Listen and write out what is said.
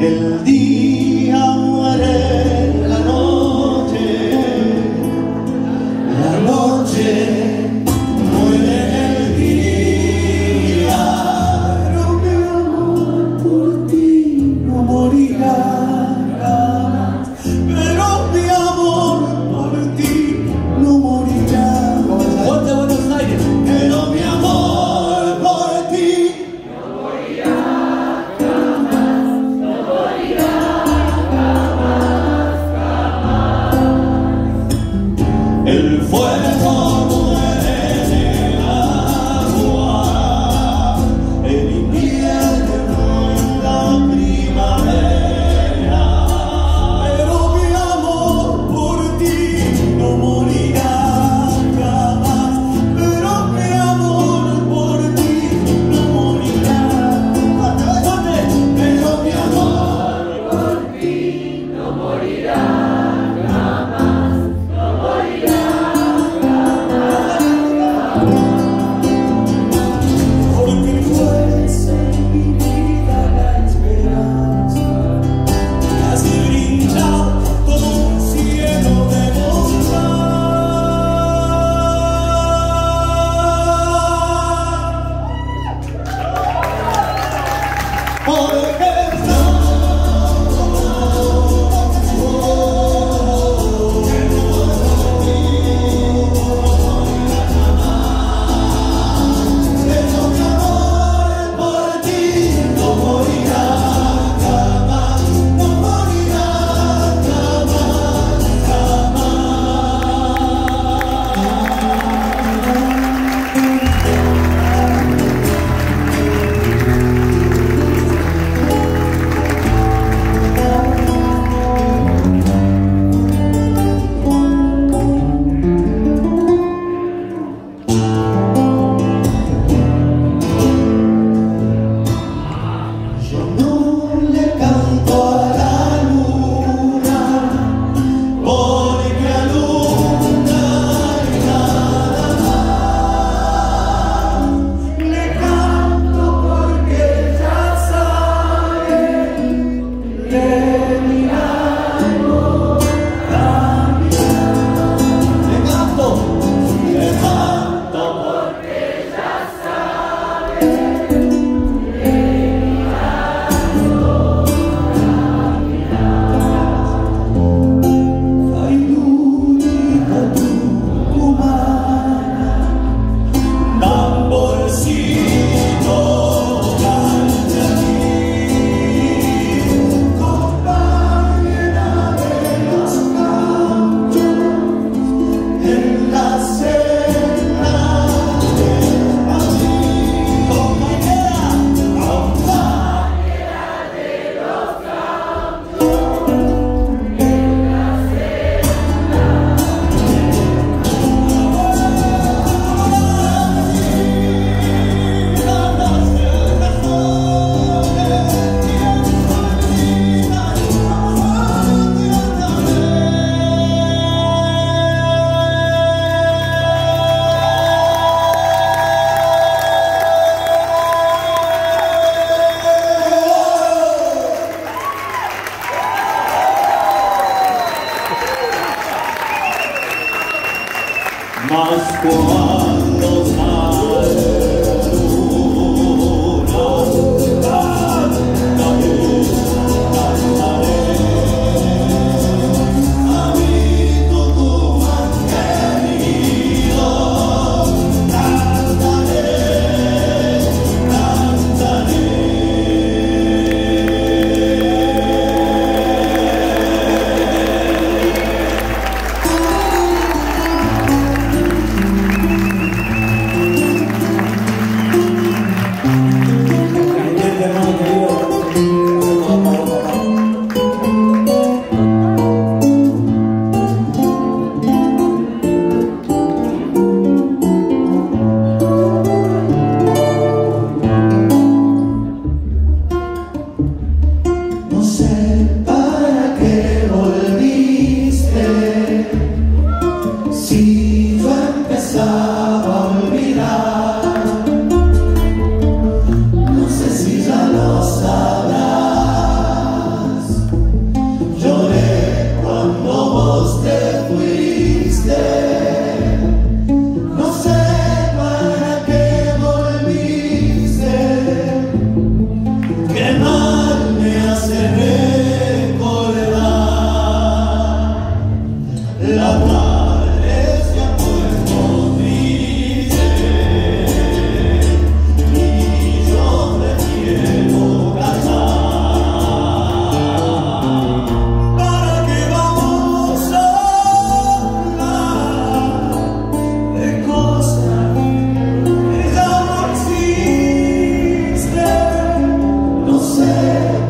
El día muere la noche muere el día. Pero mi amor por ti no morirá jamás. Pero mi amor por ti no morirá. Fuerte Buenos Aires. Pero mi amor por ti no morirá jamás. No morirá jamás, jamás. El fuego muere en el agua, el invierno en la primavera. Pero mi amor por ti no morirá jamás. Pero mi amor por ti no morirá. Pero mi amor por ti no morirá jamás. No morirá. Porque fuese mi vida la esperanza, y así brindar todo un cielo de bondad. Porque mas cuando sale luna, cantaré, cantaré a mi Tucumán querido. Cantaré, cantaré. sé